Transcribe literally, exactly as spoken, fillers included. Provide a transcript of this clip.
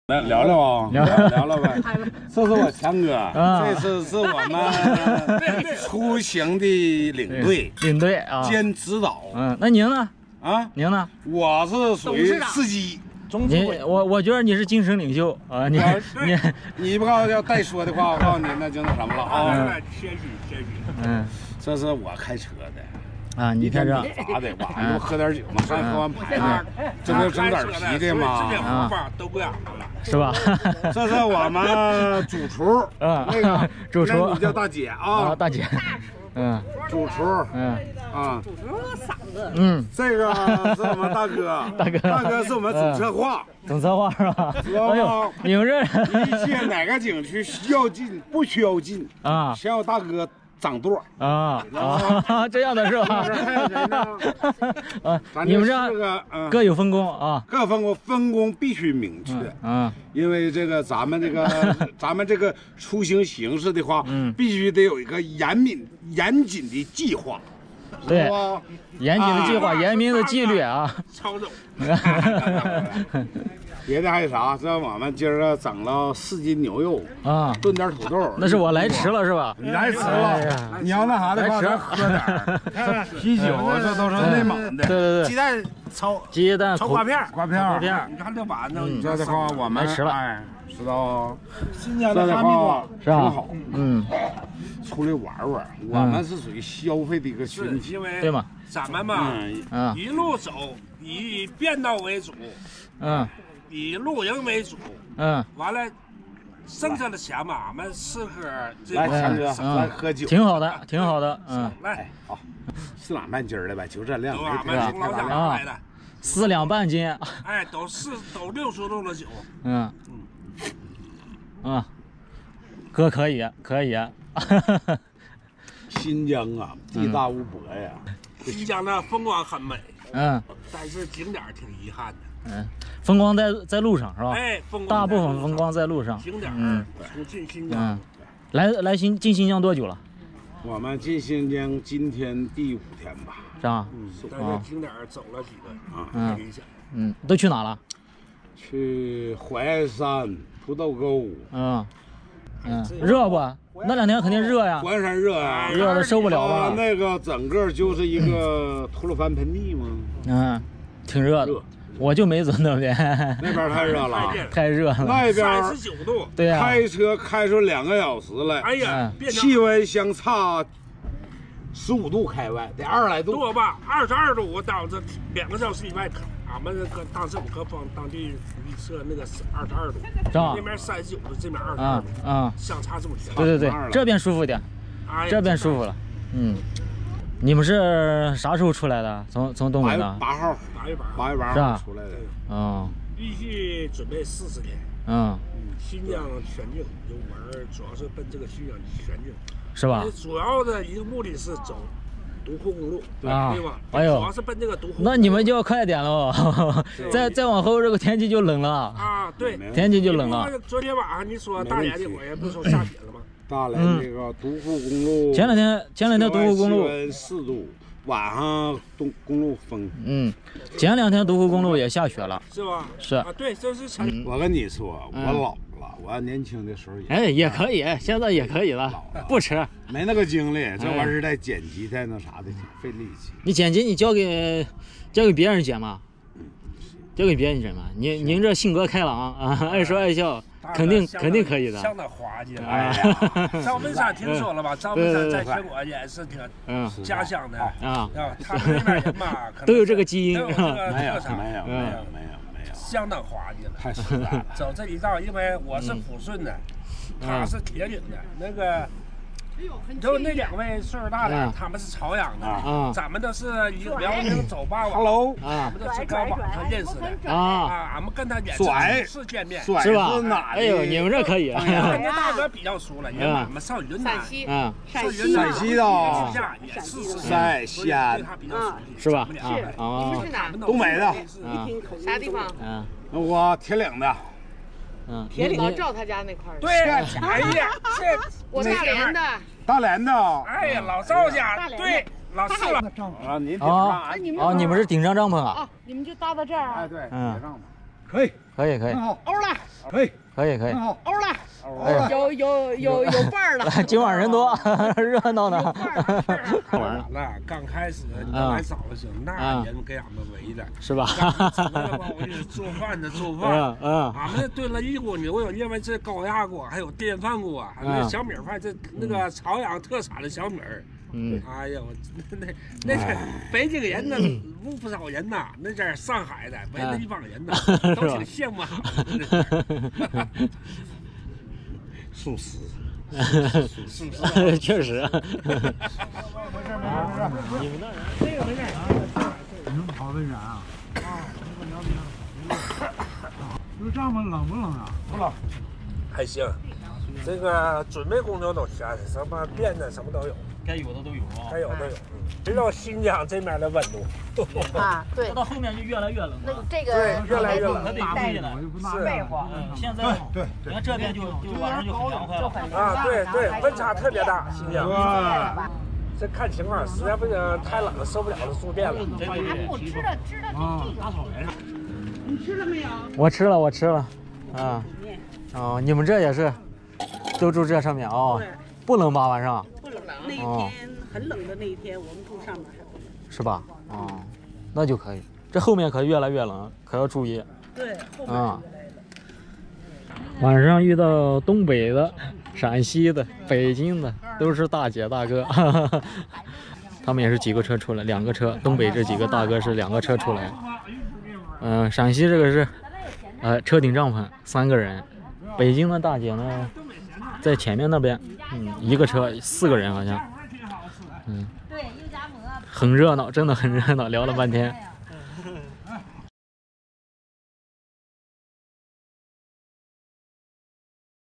来聊聊啊，聊聊聊呗。这是我强哥， 啊、 这次是我们出行的领队， 领队啊， 兼指导。 嗯，那您呢？ 啊， 您呢？ 我是属于司机。 你我我觉得你是精神领袖啊，你你你不告诉要带说的话，我告诉你那就那什么了啊。 谦虚谦虚。 嗯，这是我开车的。 啊，你开车咋的？晚上喝点酒嘛，刚喝完牌子，这不整点啤的嘛， 啊，都归俺们了， 是吧？ 这是我们主厨， 啊， 那个主厨， 你叫大姐啊， 大姐，嗯， 主厨， 嗯， 啊， 主厨嗓子， 嗯，这个是我们大哥， 大哥， 大哥是我们总策划， 总策划是吧？ 哎呦， 你们这一切哪个景区需要进不需要进啊？ 先要大哥。掌舵啊啊，这样的是吧？ 还有谁呢？ 啊，你们这个各有分工啊， 各分工，分工必须明确。 嗯， 因为这个咱们这个咱们这个出行形式的话， 嗯， 必须得有一个严密严谨的计划， 对，严谨的计划，严明的纪律啊。 操纵。 别的还有啥？这我们今儿个整了四斤牛肉啊， 炖点土豆。 那是我来迟了是吧？ 你来迟了，你要那啥的话，咱喝点儿啤酒，这都是内蒙的。 对对对， 鸡蛋炒鸡蛋炒瓜片， 瓜片， 瓜片。 你看这碗呢， 这的话我们来迟了， 哎，知道。 新疆的哈密瓜是吧？ 挺好， 嗯， 出来玩玩。我们是属于消费的一个群体， 因为对吗？ 咱们嘛， 嗯， 一路走以便道为主， 嗯。 以露营为主， 嗯， 完了，剩下的钱嘛，俺们适合这来，强哥，来喝酒， 挺好的，挺好的，嗯， 来， 好，四两半斤的呗，就这量， 都俺们从老家来的， 四两半斤， 哎，都是都六十度的酒， 嗯，嗯，啊，哥可以，可以， 新疆啊，地大物博呀， 新疆的风光很美， 嗯， 但是景点挺遗憾的。 嗯，风光在在路上是吧？ 哎，风光大部分风光在路上。 景点嗯， 从进新疆， 嗯，来来新进新疆多久了？ 我们进新疆今天第五天吧。 是吧？ 嗯，在这景点走了几个啊， 嗯嗯，都去哪了？ 去怀爱山、土豆沟。 嗯嗯，热不？那两天肯定热呀。 怀爱山热呀， 热的受不了了。 那个整个就是一个吐鲁番盆地嘛。 嗯。挺热的，我就没准那边， 那边太热了， 太热了。 那边三十九度， 对呀， 开车开出两个小时来， 哎呀， 气温相差十五度开外，得二十来度。 多吧，二十二度，我当这两个小时以外，俺们那个当时我搁方当地预测那个是二十二度， 是吧？ 那边三十九度，这边二十二度， 啊， 相差这么远。 对对对，这边舒服一点，这边舒服了，嗯。你们是啥时候出来的？从从东北的？ 八号， 八月八号， 八月八号出来的。 嗯， 预计准备四十天。 嗯， 新疆全境游玩，主要是奔这个新疆全境， 是吧？ 主要的一个目的是走独库公路，对吧？ 哎呦，主要是奔这个独库。 那你们就要快点喽，再再往后这个天气就冷了啊，对， 天气就冷了。 昨天晚上你说大连那会儿不是说下雪了吗？ 大连这个独库公路， 前两天前两天独库公路四度，晚上东公路风。 嗯，前两天独库公路也下雪了， 是吧？ 是啊，对，这是前。 我跟你说，我老了，我要年轻的时候也哎也可以，现在也可以了，不迟。 没那个精力，这玩意儿在剪辑在那啥的，费力气。 你剪辑你交给交给别人剪嘛，交给别人剪嘛。您您这性格开朗啊，爱说爱笑。肯定肯定可以的， 相当滑稽了。哎呀，赵本山听说了吧？赵本山在全国也是挺家乡的啊，他们那边人嘛， 都有这个基因， 都有这个没有特产， 没有没有没有没有， 相当滑稽了， 太实在了。 走这一道，因为我是抚顺的，他是铁岭的，那个。就那两位岁数大的，他们是朝阳的，咱们都是以辽宁走八网 ，Hello， 俺们都是搁网上认识的啊， 俺们跟他也是甩是见面， 是吧？哎呦，你们这可以， 跟这大哥比较熟了，因为俺们上云南， 啊， 陕西， 陕西的， 也是陕西啊， 是吧？ 是，你们是哪？ 东北的， 啥地方？ 嗯， 我铁岭的。 嗯，铁岭赵他家那块儿。 对，哎呀，这我大连的。 大连的。 哎呀，老赵家，对，老四了。 啊，您啊，哦，你们是顶上帐篷啊？ 啊，你们就搭到这儿啊？ 哎，对， 嗯， 可以， 可以，可以， 好， 欧了， 可以， 可以，可以， 好， 欧了， 哎有有有有伴儿了。 今晚人多，热闹呢。 完了，刚开始你来找的时候，那人给俺们围的， 是吧？ 我就做饭的做饭，嗯，俺们炖了一锅牛肉，因为这高压锅，还有电饭锅，还有小米饭，这那个朝阳特产的小米儿。嗯，哎呀，我那那个北京人呢，不不少人呐，那阵上海的围了一帮人呐，都挺羡慕俺们。素食，素食， 确实。 没事没事，你们那人这个没事啊，你们跑得远啊？啊，那个辽宁。就这么冷不冷啊？不冷， 还行。这个准备工作都全，什么电的什么都有。 该有的都有啊， 该有的有。知道新疆这边的温度啊，对， 到后面就越来越冷了。 那这个对，越来越冷， 可得注意了。 是被窝， 嗯，现在对对， 你看这边就就晚上就很凉快了。 啊，对对，温差特别大，新疆。这看情况，实在不行太冷了，受不了了，住店了。 对对对。 我知道知道啊， 大草原上。你吃了没有？ 我吃了，我吃了。啊。哦，你们这也是，都住这上面哦。不冷吧晚上？ 不冷，那一天很冷的那一天，我们住上面还不冷。 是吧？哦，那就可以。这后面可越来越冷，可要注意。 对，后面越来越冷。 晚上遇到东北的、陕西的、北京的，都是大姐大哥。他们也是几个车出来，两个车。东北这几个大哥是两个车出来。嗯、呃，陕西这个是，呃，车顶帐篷三个人。北京的大姐呢，在前面那边，嗯，一个车四个人好像。嗯，很热闹，真的很热闹，聊了半天。